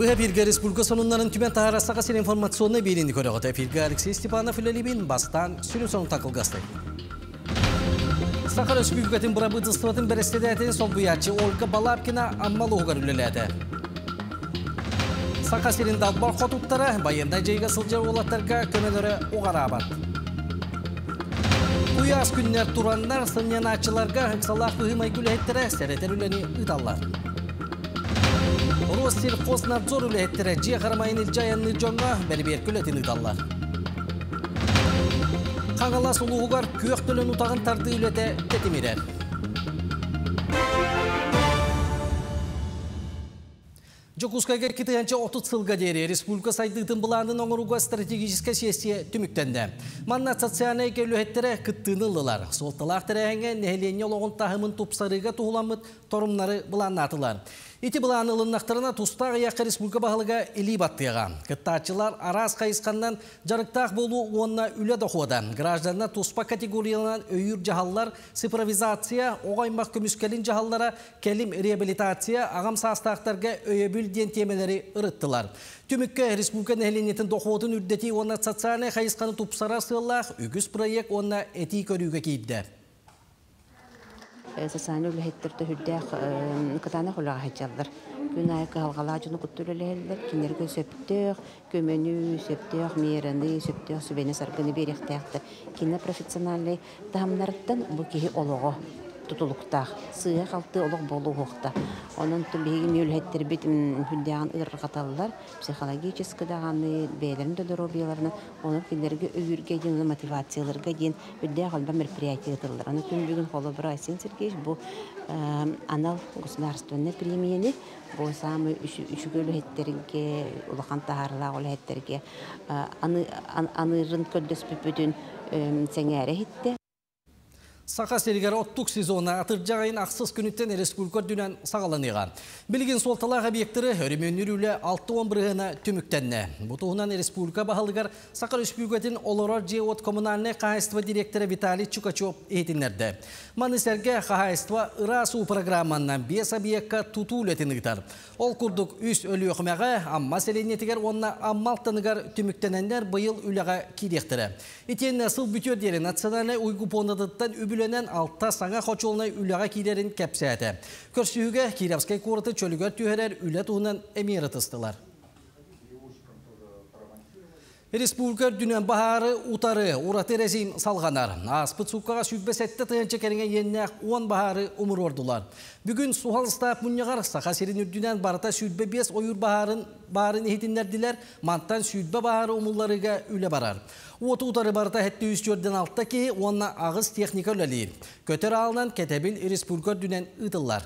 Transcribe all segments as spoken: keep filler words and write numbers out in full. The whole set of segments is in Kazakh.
Bu Efirga Respublikası'nın tümen taharasa kasir informasyonuna birini koruğu. Efirga Alexey Stepanov Lelibin bastan sünün sonu takılgazdı. Sakar Respublikatın Brabı Dıstvatın Berestedetin sol buyatçı Olga Balapkina ammalı uğar üleledi. Sakasirin dalbar xotutları bayında ceyga sılcar olatlarga kömelere uğar abat. Bu yaz günler turanlar sınyanatçılarga hıksalak hıhımay gülehettere sereter üleni ıdallar. Rostir Kosnadzor ülehittere ciye karamayın ilcayanlı jonga beni bir gületin ıdallar. Kağalas uluğugar köktülün utağın tardı ülete tetimirer. Jokuskayga kitayanca otuz sılga deri Respublika saydığı bulanın onuruga stratejik siyasiye tümüktendi. Manna sosyane ülehittere kıttığını ılılar. Soltalar terehenge nehelyenye oloğun tahımın tupsarıga tuğulamıt torumları bulannatılar. İti bulan ılınaklarına tustağı yakı Respublika bağlıga ili battıyağa. Kıttaçılar araz kayıskandan jarıktağ bolu onunla üle dokuğudan. Grajlarına tuspa kategoriyalan öyür cahallar, sprovizasiya, oğaymak kömüskelin cahallara, kelim rehabilitasiya, ağam sastağlarga öyebül diyen temeleri ırıttılar. Tümükke Respublika nehliyetin dokuğudun üddeti ona satsane kayıskanı tupsara sığılaq, ügüs proyek ona eti körüge kiydi. Sasani ülhettirde hüddek kıtana kulağa hecallar. Günay kalgalacını kutulurlar, kinlerge söptük, kömenü söptük, meyranı söptük, sübeni sargını beriktäktü. Kinne profesyonalli damlardan bu kihi oluğu tutulukta, sığ kaltı oluq boluğukta. Onun tübegi ülhettir bit hüddağın ırqatallar, psikologически dağını, beylerin dödorobiyalarını, onun kinlerge övürge yeni motivasiyalarga yen hüddağ olba merpriyatiya tıllar. Onun tübegin kolu bir Aysen Sergeевич bu anal государственный премияны, bu samı üçüge ülhetterge, ulaqan taharla ülhetterge anırın köddes büpüdün sengere hitte. Saka serigara ottuk sezona atırcağın aksız günütten Respublika dünen sağlanıgan. Bilgin soltalar obyektleri örümünürüyle altı on birine tümüktenne. Bu tuğunan Respublika bahalıgar Saka Respublika'nın Olorar Jeot Komunaline Kahaystva Direktörü Vitali Çukachov eğitimlerde. Maniserge Kahaystva Irasu programından beş abiyekka tutul etinigitar. Ol kurduk üst ölü okumağa amma seleniyetigar onna ammal tanıgar tümüktenenler bayıl ülağa kirektere. İtiyen nasıl bütüyor deri nasyonale uygu pondadıttan übülenen altta sana koçoluna ülağa kilerin kepsiyete. Körsüğüge Kiravskay Korutı çölügör tüherer üle tuğunan emirat ıstılar. Respublika dünen baharı utarı uratı rezim salganar. Aspıt sukağa sübbesette tığınca kerine yennek on baharı umur ordular. Bugün suhal staf munyagar sakasirin ürdünen barata sübbe beş oyur baharın baharın ehitinlerdiler. Mantan sübbe baharı umullarıga üle barar. Otu utarı barata hette yüz jörden altta ki onna ağız teknika ölelir. Köter alınan ketebil Respublika dünen ıtıllar.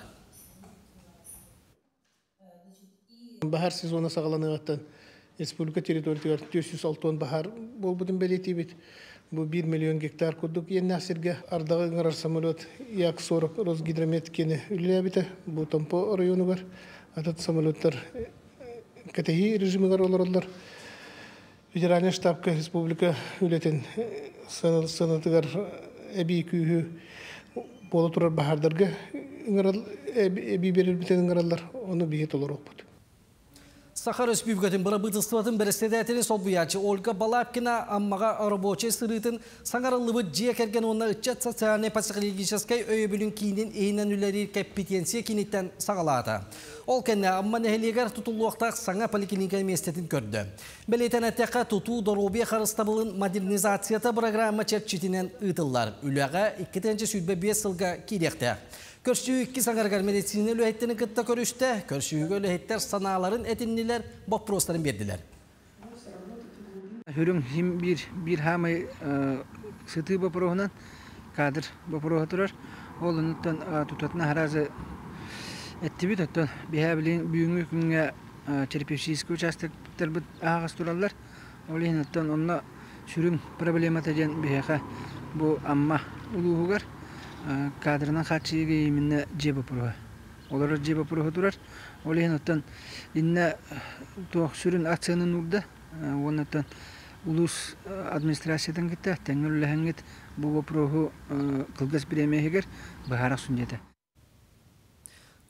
Bahar sezonu sağlanıqtan Respublika territoriyalar dört yüz altı on bahar bol budun beleti bit. Bu bir milyon hektar kurduk. Yeni asırga ardağı ngarar samolot yak soruk Rosgidromet kene ülüye bite. Bu Tampo rayonu var. Atat samolotlar katehi rejimi var olurlar. Federal ştabka Respublika ületen sanatıgar ebi kühü bolu turar bahardarga ngaral ebi berir biten ngarallar onu biyet olur okut. Sakar Respublika'nın Brabı Dıstvatın Berestedetin sol buyatçı Olga Balapkina ammaga araboçe sırıtın sangarılıbı ciye kergen onunla ıççat satsane pasikligisaskay öyöbülün kinin eğinen üleri kapitensiye kinitten sağalata. Ol kenne amma neheligar tutulluqtaq sana poliklinika mesletin kördü. Beleten ataka tutu dorobiye karıstabılın modernizasiyata programı çerçitinen ıtıllar. Ülağa iki tence südbe beş sılga kirekte. Körsüğü iki sangargar medisini ülühetlerini kıtta körüşte, körsüğü ülühetler sanaların etinliler, bok prosların verdiler. Hürüm him bir bir hamay sıtı baproğundan kadir baproğu turar. Oğlundan tutatına harazı etti bir tutan bihabili büyüğü günge terapevtik uçastıklar bu ağız turarlar. Oğlundan onunla sürüm problematajen bihaka bu amma uluğugar. Kadrına kaçıyı giyimine cebe puru. Olar cebe puru durar. Olehnotan inne toh sürün aksiyonun urda. Ondan ulus administrasyadan gitti. Tengül hangit bu puru kılgas bir emeğiger bahara sunjete.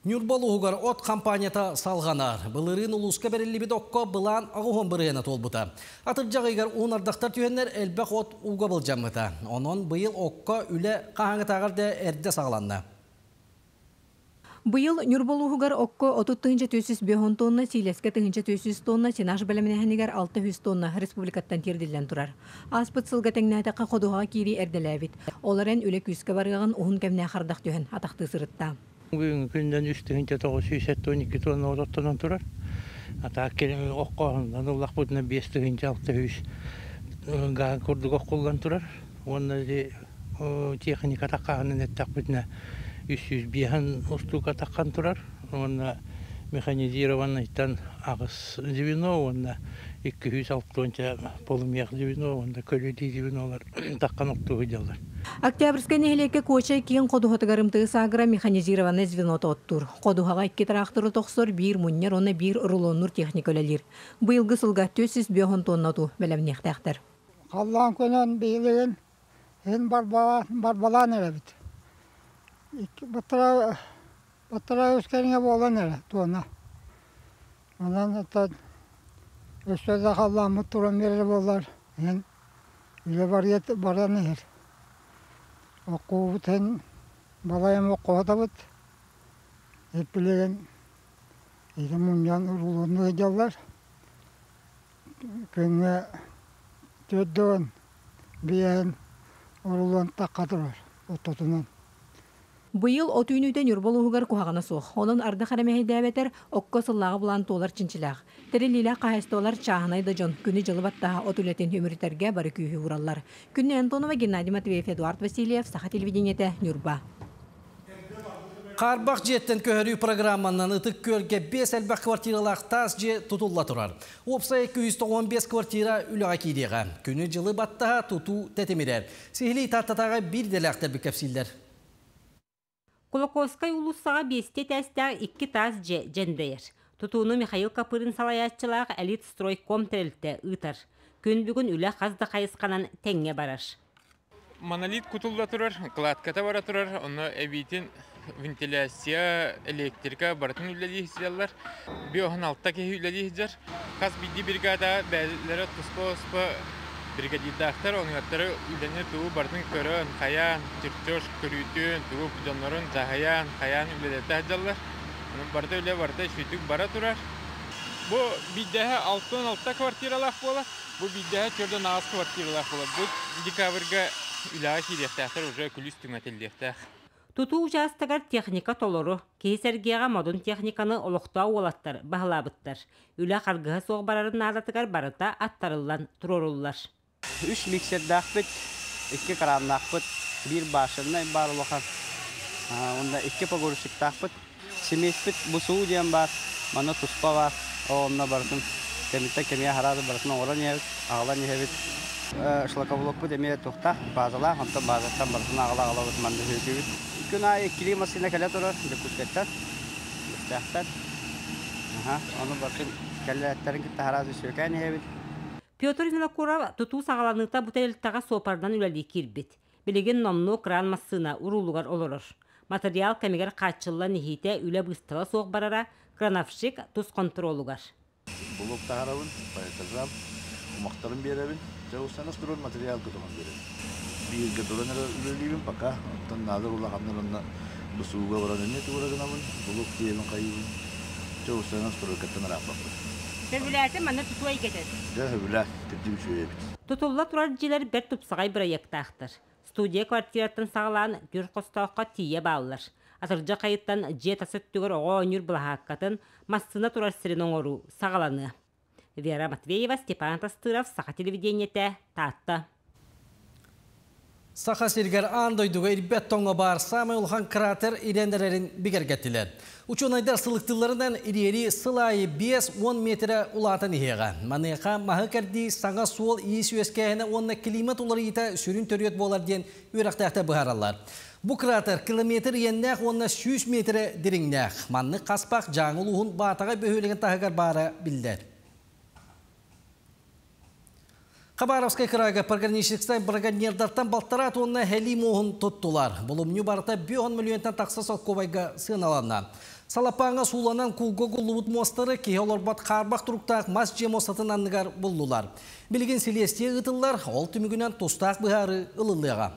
Нюрболуғар от компанията салғанар. Бұлырын ұлысқа берілі бід оққа бұлан ағуғын біріғына толбыта. Атыр жағайғар оңардақтар түйенлер әлбәқ от ұға бұл жамыта. Онын бұйыл оққа үлі қағаңы тағырды әрді сағыланна. Бұйыл Нюрболуғар оққа отыз төрт жүз бес тонна, Силеске төрт жүз тонна, Сенаш бәлемінәхінігер алты жүз тонна республикаттан терділден тұрар. Аспыт сылға тәңнәтіққа қодуға кири әрділәбіт. Оларын үлі күскі барғаған ұғын кәміне қардақ түйен атақты сырытта. Бүгін күнден үстігінде тоғыз жүз он екі тонна ототтан тұрар. Ата келем оққағынан олақ бұдына бестігінде алты жүз ғаған көрдік оққолдан тұрар. Онда де техника таққағынан әттақ бұдына үш жүз бейхан ұстуға таққан тұрар. Онда механизированныйттан ағыс звено, онда екі жүз алпыс полумех звено, онда көлөді звенолар таққан оқтуғы жалар. Октябрьская нехилекке коча киен қодуғатыгарымтығы сағыра механизированный звеноты оттур. Қодуғаға икки тракторы тоқсор бир мұннер, оны бир рулоннур техникөлелер. Бұйылғы сылға төрт жүз бес тоннату бәлемнектәқтір. Қаллан көнен бейлеген ен барбалан әрәбіт. Бұттыра өскеріңе болан әрі туына. Онан әттен өстөді қаллан мұттырын берілі болар. Ен үлі баран әр. Оқу бұтын балайым оқуға да бұт. Еп білеген еді мұниян ұрылығыны өйдалар. Көнге төддіғын бейін ұрылығын таққа тұрар. Оттотынан. Бұйыл отүйінүйден Нюрболуғар кухағына соқ. Оның арды қарамәйі дәбетер оққа сыллағы бұлан толар чинчилақ. Тәрелілі қағыстолар чағынайды жон. Күні жылы баттаға отулетін өмірітерге бары күйі ұралар. Күнні Антонова, Геннадий Матвеев, Эдуард Васильев, Саха телевидениеті, Нюрба. Қарбақ жеттен көхірі программанан ұтық көрге бес әлбәқ квартиралақ тас же тұтылла тұрар. Опса екі жүз он бес квартира үліға кейдеға. Күні жылы баттаға тұту тәтемерер. Сехілі таттатаға бір дәләқтер бір кәпсілдер. Кулаковскай улуссаға бесте тәстәғ икки тас же жендейер. Тұтуыны Михаил Капырын салаятчылақ әлит стройком тәрілтті ұйтар. Күн бүгін үлі қазды қайысқанан тәңге барар. Монолит кутулда тұрар, кладката бара тұрар, оны әбейтін вентиляция, электрика бартын үлелі хизялар. Биохан алтта кехи үлелі хизяр. Қаз бидді бригада бәзілері тұспа-ұспа бригадидақтар, оңғаттары үлені туы бартын көрін, қаян, түртөш, көрүйтін, туы бидонларын жағаян, қаян үлелетті хизялар. Барда үле барда шүйтік бара тұрар. Бұ биддәһі алтын алтта квартиралақ бола, бұ биддәһі көрден ағыз квартиралақ бола. Бұ декабрға үләға кейдектәқтір уже күліс түңәтелдектәқ. Тұту ұжастығар техника толыру, кейсергеға модун техниканы олықтау олаттар, бағылабыттар. Үлә қарғыға соғы барарын ағатығар барыта аттарылан тұрорулар. Үш миксердақ бүт, iki karanlaq бүт, bir başında barlıqan. Onda iki pagoruşiktaq бүт, simet бүт, bu suğu diyen var, mana tuspa var, onunla barısın. Kemitte kemiye haradı barısın, oğlan yevit, ağlan yevit. Şlakavlok bu demeye tuhtaq, bazılar, ondan bazıdan barısın ağla-ağla бүt, manda hüyüt. Gün ay ikili masine kele durur, döküsketten, müstahtan. Onu barısın, kelle etlerin kitte haradı söken yevit. Петр Винокуров тұту сағаланықта бұтеліттаға сопардан үләлі кирбет. Білеген номну кран массына урулуғар олырыр. Материал кәмегер қатшылла нехейте үлі бұстыла соқ барара кранавшик тұз контролуғар. Бұлық тағарабын, байытажам, ұмақтарын беребін, жауыстаныз тұрын материал күтіған беребін. Bir gıdırın ölülüyüm paka, ondan nadir ulağanlarına bu suğuğa varanını tuğrağınamın, buluk diyelim kayıbın, jauıstanız тұрын kıttın rafaklı. Sevgilerse bana tutuğa getir. Sevgiler, tepki bir şey yapıt. Tutulla turarcılar bir tupsağay proyektağıdır. Studiya kvartirattan sağlan gür kostağıqa tiye bağlılar. Atırca kayıttan jeta söttügür oğa önür bulağakkatın massına turar sirin oğuru sağlanı. Vera Matveyeva, Stepan Tastırov, Saha televideniyete, Tatta. Saha Sirgar Andoyduga irbet tonga bar Samuel Han krater irendererin bigergettiler. Uçunayдар сылықтыларынан ирери сылайы бес он метрі улатын иеға. Манеқа мағы кәрді саңа суол иес өскәйіні онна климат олар ета сүрін төрет болар ден өріқтәқті бұғаралар. Бұ кратер километр еннәқ онна жүз метрі диріңнәқ. Манны қаспақ жаңыл ұғын батаға бөхөлеген тағығар бары білдер. Хабаровскай крайга пограничникстай браконьердартан балтарат онна хәли моғын тоттулар. Бұлымню барыта бюон миллионтан тақса соққобайга сыналанна. Салапаңа суланан кулго гуллубут мостары кейолорбат қарбақ тұруқтақ мас жемосатын анныгар бұллулар. Білген селестие ұтылар, ол түмігінен тостақ бұхары ылылыға.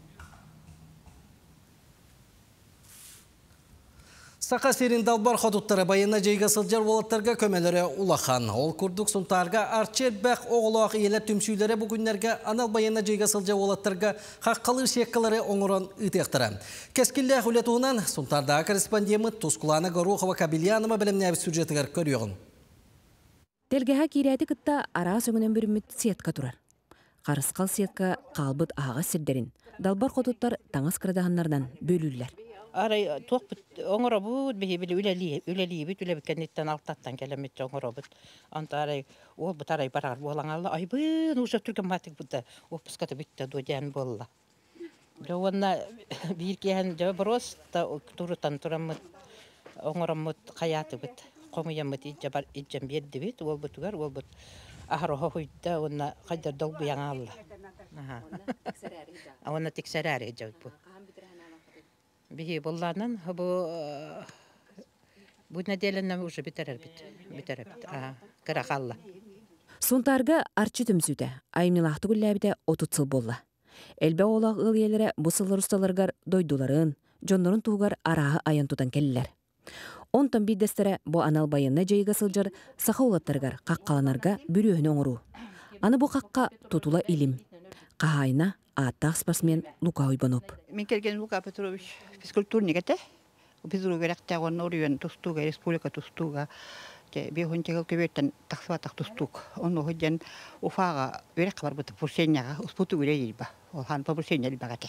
Сақа серин далбар ходуттары байына жайға сылжар болаттарға көмелері улахан. Ол күрдік сұнтарға арчер бәқ оғылақ елі түмсүйлері бүгінлерге анал байына жайға сылжар болаттарға қаққалыр шеккалары оңыран үтектірі. Кәскілі әхулетуынан сұнтардағы корреспондемі Тускулана Горухова Кабильянова білімне әбіс сюжетігер көріғын. Телгеға кереті күтті ара сөңінен бір үміт сетка тұрар. Қарысқал сетка қалбыт аға сірдерін. Далбар ходуттар таңыз кірдағанлардан бөлілілер. Арай тоқ бит оңора бут бе били үлели үлели бит үле бикеннеттен алтаттан келемет оңора бут. Анта арай ол бут арай барар болаңалы ай бу уже түргөн матик бут опуската битте додян болла. Жонна биркен жа брос та турутан турамыт оңорамыт каяты бит. Комуямыт ижабар иджем берди бит ол бутугар ол бут ахро хойда онна кайдар долбу яңалла. Аха. Онна тексерари жаб бу. Бихи болланын бу бу неделеннен уже битерер бит. Битерер бит. А, каракалла. Сунтарга арчы түмсүдө айымнылахты күлләбите отут сыл болла. Элбе олақ ыл елері бұсылыр ұсталарғар дойдуларын, жонларын туғар араға аян тутан келілер. Онтан биддестері бұ анал байынна жайға сылжар сақа олаттарғар қаққаланарға бүріғін оңыру. Аны бұ қаққа тутула илим. Қағайна аттақ спасмен Лука Уйбанов. Мен келген Лука Петрович физкультурникете. Физкультурникете орыйын тұстуға, республика тұстуға. Бейхончегіл көбеттен тақсыватақ тұстуқ. Оны ғыден уфаға өрек бар бұты пұрсенияға ұспұты өле дейбі. Ол хан пұрсения дейбі ғате.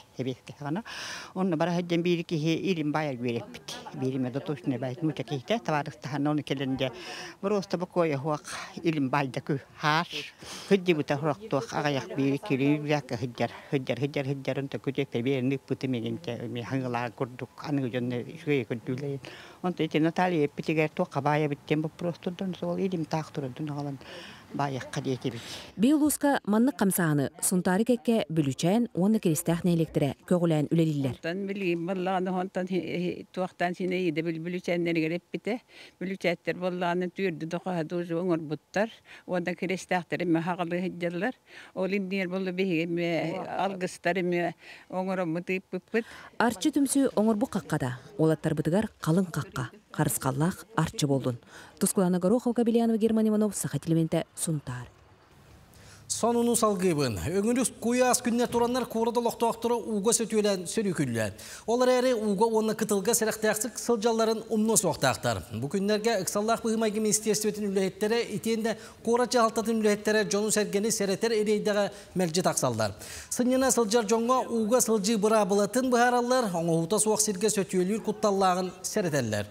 Оны бара ғыден бейрікі илім байал өрек біт. Бейріме дотушыны байт мұча кейті. Таварыстаған оны келінде бір оста бұқойы хуақ илім байда күй хаш. Ғыдде бұта құрақтуақ ағаяқ бейрікі үрәкі ғыддер. Ғыддер, ғыддер, ғыддер ұнта көтекпе бейрінік бұты мегенте. Хаңғылар күрдік, аны жонны шүйе күрділейін. Онта ете Наталья Петигер тоқа бая біттен бұл простыдан сол илім тақтырын алан баяққа дейті бит. Биылуска маннық қамсағаны сұнтары кәкке бүлічән, оны керестәқні электірі көғілән үлелілер. Онтан білейм, боллағаны онтан туақтан сіне еді бүлічәнлер кереп біті. Бүлічәттер боллағаны түйірді доқағады ұжы оңыр бұттар. Ондан керестәқтері ме хағалы хеджалар. Ол индер болы бейге ме алғыстары ме оңыр мұтып бұппыт. Арчы түмсі оңыр бұ қаққада. Олаттар бұтығар қалың қаққа. Қарысқаллақ арчы болдun. Тускулана Горохова Кабильянова Герман Иванов Сахатилементе Сунтар. Сонуну салгыбын. Өңіріс куяс күнне тураннар куырды лоқтуақтыры уға сөтуелен сөрекүллен. Олар әрі уға оны кытылға сәріқтәқсік сылжаларын умны соқтақтар. Бұл күнлерге ұқсаллақ бұғымайғы министерстветін үліхеттері етенде қорачы алтатын үліхеттері жону сәргені сәреттер ерейдіға мәлжі тақсалдар. Сыннена сылжар жоңға уға сылжы бұра бұлатын бұхаралар, оңы ұта соқ сірге сөтуелер құтталлағын сәреттелер.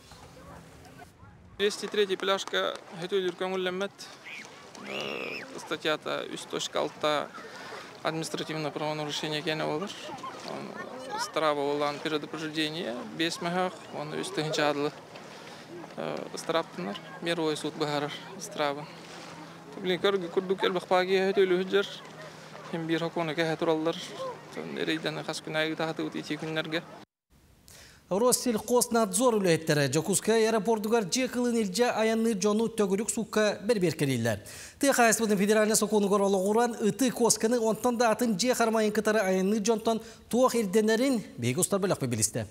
двести третий пляжка хөтөлүр көңүлләмәт. Статьята үч точка алты административное правонарушение кене болар. Страва болан предупреждение беш мехах, он үч тыгынчы адлы страптынар. Мировой суд бахарар страва. Блин, көргө күрдүк эл бакпаги хөтөлү хөҗөр. Ким бир хакуна ке тураллар. Эрейден хас күнайгы тахты үти күннәргә. Россельхознадзор үлеттері Жокускай аэропортугар жекылын елже аянны жону төгірік суққа бір-беркелейлер. Тыға айсбудың федеральный соқонығыр олығыран ұты косканы онтан да атын же қармайын кытары аянны жонтан туақ елденерін бейгі ұстар бөліқ бебелісті.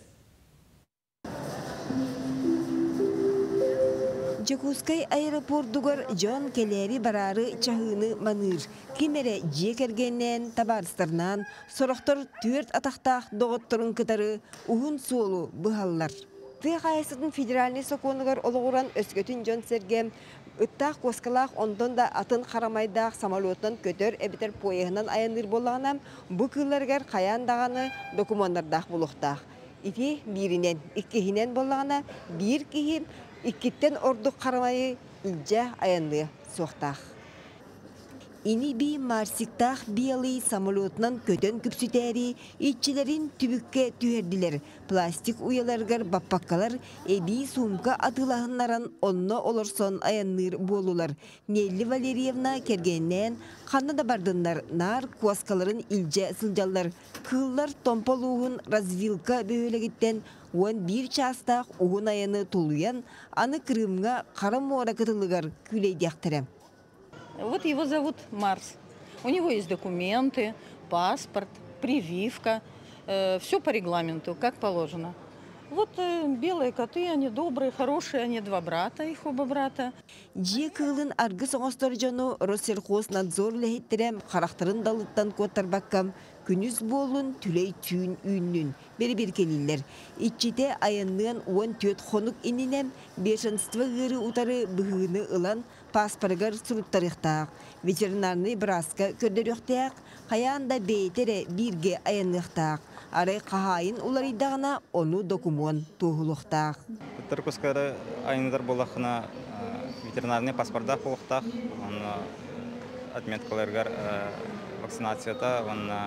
Жокускай аэропортугар жон келери барары чахыны маныр. Кимере жекергеннен табарыстарынан сорохтор түрт атақтақ доғыттырын кытары уғын суолу бұхаллар. Тыйқайсыдың федеральный соқонығыр олығыран өскөтін жон сергем ыттақ коскалақ ондон да атын қарамайдақ самолеттан көтөр әбітер пояғынан аяныр болағынан бұ кылларғар қаяндағаны документардақ бұлықтақ. Ити биринен, иккихинен болағына бір кихи Иккиттен ордук карамайы илже аянны соқтақ. ini bir Marsiktah biyalı samolotnan kötön küpsüteri işçilerin tübükke tüherdiler. Plastik uyalargar bappakkalar ebi sumka atılahınlaran onno olurson ayanır bolular. Nelli Valerievna kergenen kanna da bardınlar nar kuaskaların ilce sıljallar. Kıllar tompoluğun razvilka böyle gitten on bir çastaq uğun ayanı tuluyan anı Крымга кара мора кытылыгар күлейдяқтыры. Вот его зовут Марс. У него есть документы, паспорт, прививка. Э, все по регламенту, как положено. Вот э, белые коты, они добрые, хорошие, они два брата, их оба брата. Же кылын аргы соңостор жону Россельхознадзор лехеттерем характарын далыттан коттарбаккам күнүз болун түлей түйін үйіннін бері-бері келілер. Итчите аяннын он төт хонук ининем бешенство гыры утары бұғыны ылан паспоргар суруттарықтақ. Ветеринарный браска көрдөрөқтақ, қаянда бейтере бирге аяннықтақ. Арай қағайын уларыдағына оны документ туғылықтақ. Түркіскары айындар болақына ветеринарный паспордақ болықтақ, отметкаларгар вакцинацията,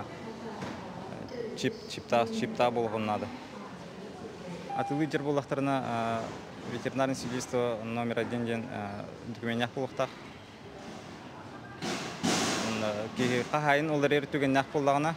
чип чипта чипта болғанады. Атылы жер болақтарына ветеринарный свидетельство номер один ден документях болықтақ. Қағайын олар ертуген нақ болдағына,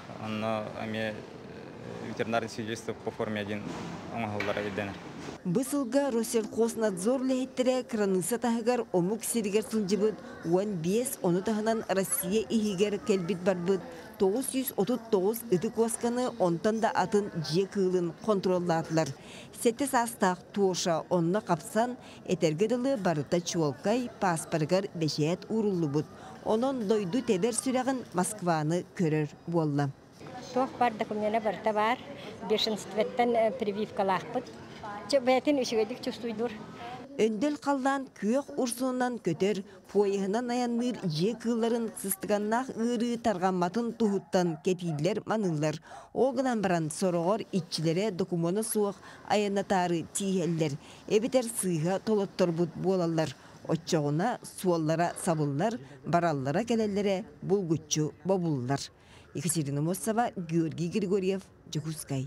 ветеринарный свидетельство по форме один оңағылдара едені. Бысылға Россельхознадзор лехеттере краныса тахыгар омук сиригер сылжыбыд, он бес оны тахынан Россия ихигер келбит барбыд, тоғыз жүз отыз тоғыз ыты косканы онтан да атын же кылын контролладылар. Сетте састақ туоша онна қапсан, этергеділі барыта чуолкай паспоргар бешет урулы бұд. Онон дойду тебер сүрәғын Москваны көрір болла. Тоқ бар документіне барыта бар, бешенстветтен прививкалақпыд. Бәтін үшігедік чувствуйдур. Өндел қалдан күйек урсуынан көтер, пойығынан аянныр же кылларын сыстығаннақ ұры тарғаматын тұхыттан кетилер манылар. Оғынан баран сорғыр итчілері докумені суық аянатары тиелдер. Эбетер сыйға толоттор бұд болалар. Отчоғына суоллара сабыллар, бараллара келелері бұлгүтчу бабуллар. Екатерина Моссова, Георгий Григорьев, Жекускай.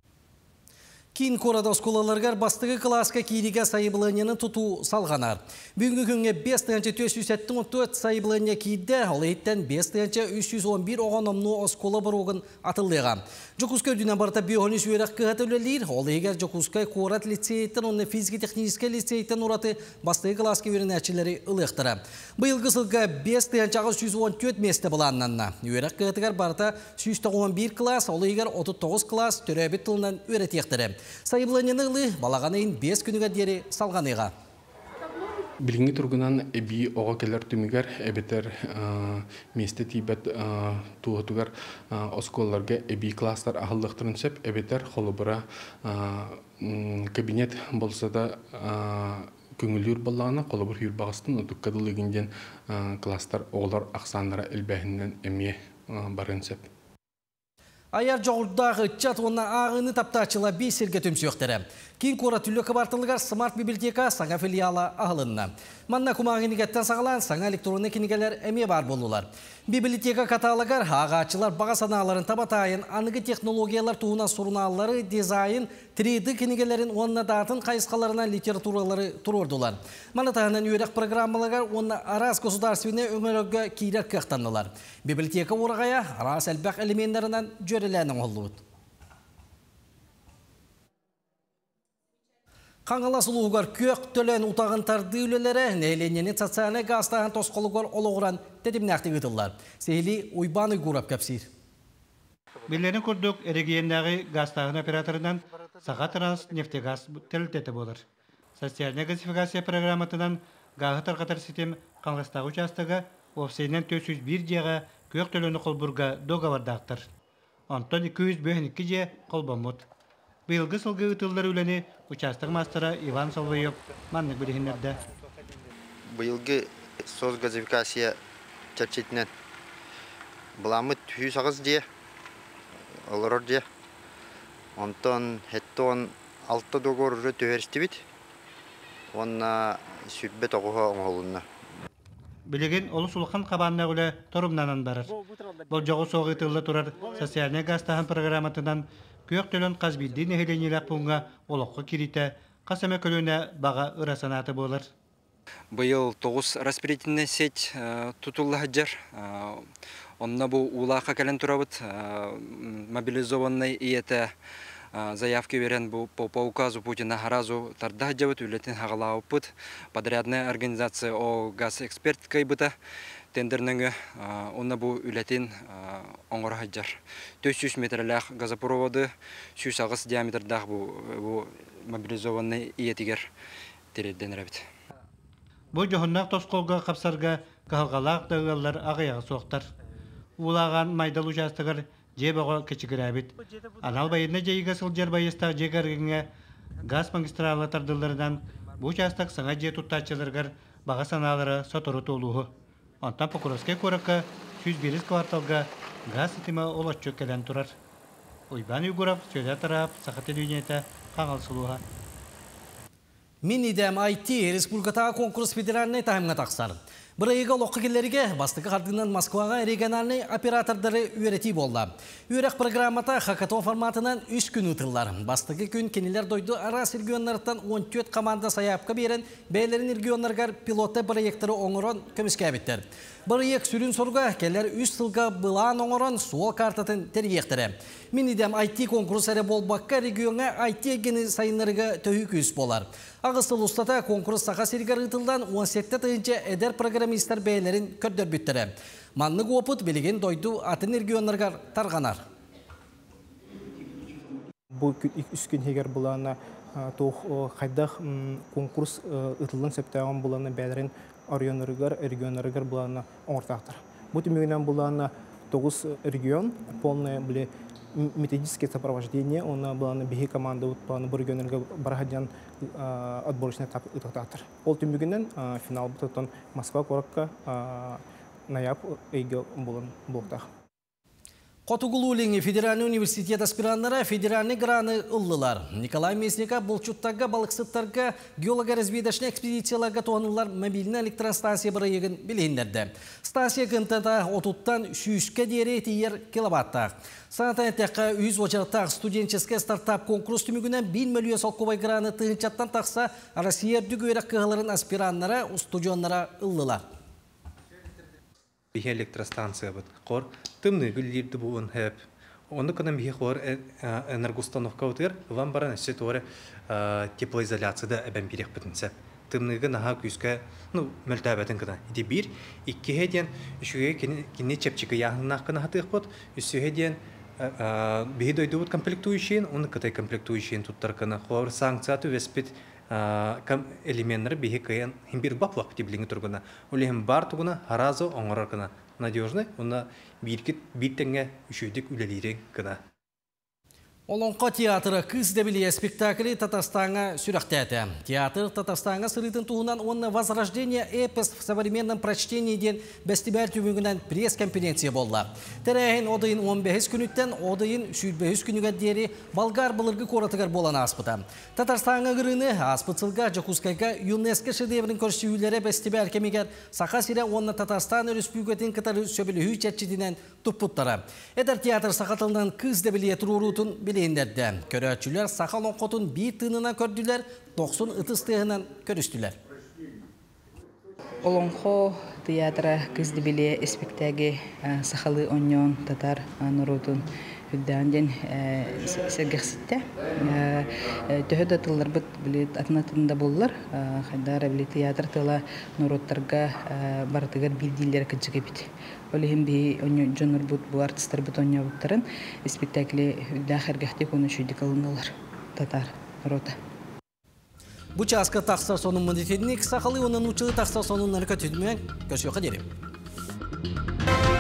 Кин корада осколаларгар бастығы класска кириге сайыбыланияны тұту салғанар. Бүгінгі күнге бес тыянчы төрт жүз сексен төрт сайыбылания кейді, ол еттен бес тыянчы үч жүз он бир оғанымны оскола бір оғын атылдыға. Жокускай дүнен барда биохонис үйерек кығат өлелер, ол егер Жокускай корат лицейттен, оны физики-технический лицейттен ұраты бастығы класска үйерін әчілері ұлықтыры. Бұйылғы сылға бес тыянчы үч жүз он төрт месті бұланнанна. Үйерек кығатығар барда жүз он бир класс, ол егер отыз тогуз класс төрәбет тылынан өретектірі. Сайыбыланянығы балағанайын бес күніға дері салғаныға. Білінгі тұрғынан әбі оға келер түмігер, әбетер месте тейбет туғытығар осколларға әбі класстар ағылдықтырын сөп, әбетер қолыбыра кабинет болса да көңілер балағына қолыбыр үйір бағыстың ұтыққадылығынден класстар оғылар ақсандыра әлбәхінен әме барын сөп. Аяр жоғырдағы чат онна ағыны таптачыла бейсерге төмсөқтері. Кейін қора түлі қабартылығар смарт библиотека саңа филиала ағылынна. Манна күмағынегеттен сағалан саңа электронны кенегелер әме бар болулар. Библиотека каталығар ағачылар баға саналарын табатайын, анығы технологиялар туғына сұрыналары, дизайн, три дэ кенегелерін онна датын қайысқаларына литературалары тұрордылар. Мана тағынан үйрек программалығар онна арас государственне өңірігі кейрек қақтанылар. Библиотека орағая арас әлбәқ элементлерінен жөреләнің олуыд. Қаңғала сұлуғар көк төлен ұтағын тарды үлелері нәйленені социальны ғастағын тосқолығар олығыран дедімнәқті ғытылар. Сейлі ұйбаны ғұрап кәпсір. Білерін күрдік әрегейіндегі ғастағын операторынан Саға Транс нефтегаз тәлітеті болыр. Социальны газификация программатынан ғағы тарқатар систем қаңғыстағы участығы офсейнен төрт жүз бир жеға көк төлені қолбұрға доғавардақтыр. Антон екі жүз бөхініккі же қолбамыд. Быйылғы сылғы ұтылдар үләне участық мастера Иван Соловьев маннық білігінерді. Быйылғы соз газификация чәпчетінен бұламы түйі сағыз де, олырыр де. Онтан хеттон алты доғыры төхерісті бит, онна сүрбет оғыға оңғылынна. Билеген олус улхан қабанна үлі торумнанан барыр. Бұл жоғы соғы тылы тұрар социальный гастахан программатынан көк төлін қазбилді нехеленелік бұңға олыққа кирите, қасаме көліне баға ұрасанаты болыр. Бұл тоғыз распределительная сеть тұтулы жар. Онна бұл улақа кәлін тұрабыт, мобилизованный иеті заявки верен по, по указу Путина Харазу Тардаджават улетен Хагалаупут, подрядная организация о газ-эксперт кайбыта, тендерныңы онна бу улетен оңырхаджар. төрт жүз метрлях газопроводы, жүз ағыс диаметрдах бу мобилизованный иетигер тередден рәбіт. Бұл жоғыннақ тосқолға қапсарға қағалақ дағылар ағаяғы соқтар. Улаған майдал участығыр жебаға кечігірәбіт. Анал байына жайыға сылжар байыстақ жегәргіңе газ магистралы тардылардан бұл участық саңа же тұттачылырғар баға саналары сотыры толуғы. Онтан Покровский көрікі жүз бес кварталға газ сетімі олат чөккелен тұрар. Ойбан үйгірап, сөйлі тарап, сақаты дүйнеті қаңалсылуға. Минидем ай ти республикатағы конкурс федеральный таймға тақсар. Бір айға лоққы келерге бастығы қардынан Москваға региональный оператордары үйрети болды. Үйрек программата хакатон форматынан үш күн ұтылар. Бастығы күн кенелер дойды арас регионлардан он төрт команда саяпқа берен бәйлерін регионларғар пилотты проекттері оңырын көміске әбеттер. Бір ек сүрін сұрға келер үш сылға бұлан оңырын суол картатын тергектері. Минидем ай ти конкурсары болбаққа регионға ай ти егені сайынларыға төхі көз болар. Ағыстыл ұстата конкурс сақа серігер ұтылдан он жеті тыйынча әдер программистер бәйлерін көрдір бүттірі. Манлық опыт білеген дойду атын регионларға тарғанар. Бұл үш күн егер бұлана қайдақ конкурс ұтылын сәптәғын бұлана бәлерін регионларға регионларға бұлана оңыртақтыр. Бұл түмегінен бұлана тоғыз регион, полное біле методическое сопровождение, он была на беге команды, вот на бургенерга барахадян отборочный этап итоктатор. Ол тюмбюгенен финал бутон Москва коракка наяп эйгел булан болтах. Котугулулинги федеральный университет аспиранттары федеральный граны ыллылар. Николай Месника болчуттарга, балықсыттарга, геолого-разведочный экспедицияларга туанылар мобильный электростанция бірайығын білейіндерді. Станция кынтада отуттан шүйшке дере тиер киловаттақ. Санатан әттәққа үз очарттақ студенческе стартап конкурс түмігінен бір миллион солқубай граны тығынчаттан тақса Россия дүгөрек кығыларын аспиранттары, студионлара ыллылар. Бихе электростанция бит. Кор тымны гүллерді буын хэп. Оны кынан бихе хор энергоустановка утыр, вам баран сеторе теплоизоляцияда әбән бирек битинсе. Тымныгы наха күскә, ну, мөлтәбәтен кына. Иде бир, икки хеден, үшүгә кине чепчиге яһыннак кына хатык бот, үсү хеден бихе дойду бут комплектующин, оны кытай комплектующин туттар кына. Хор санкцияту веспит элементтер бихе кыян химбир баплак диблинге тургана. Улем бар тугана харазо оңорар кына. Надежный, оны биркит биттеңе үшөйдік үлелерен кына. Олонқа театры кыз дебилия спектакли Татарстанға сүрақтәті. Театр Татарстанға сырытын туғынан оны возрождение эпос в современном прочтении ден бәстібәр түмігінен пресс-конференция болды. Тәрәйін одайын он бес күніттен одайын шүйбес күнігі дері Болгар бұлырғы коратығар болан аспыта. Татарстанға ғырыны аспыцылға Жакускайға ЮНЕСКО шедеврін көрсүйілері бәстібәр кемегер сақа сире оны Татарстан республикатын кытары сөбілі хүйчәтчідінен тұппыттары. Эдер театр сақатылынан кыз дебилия тұрурутын Билендерден көрәтчүлер сақал оңқотын bir тынына көрділер, тоқсын ытыстығынан көрістілер. Олонқо театра кызды биле спектаги сақалы оньон татар нұрутын үддәнден сәргіқсітті. Төхеді тылар бұд білет атынатында болылар. Қайдары біле театр тыла нұруттарға бартығар білдейлер күншіге біт. Олихим би жонор бұд бұл артистар бұд оңя бұттарын спектакли үддәқәргәхте көні шүйдік алыналар татар нұруты. Бұл часқа тақсар сонын мұндетедінік сақалы оның ұчылы тақсар сонын нәркі түдімен көшіоқа дерем.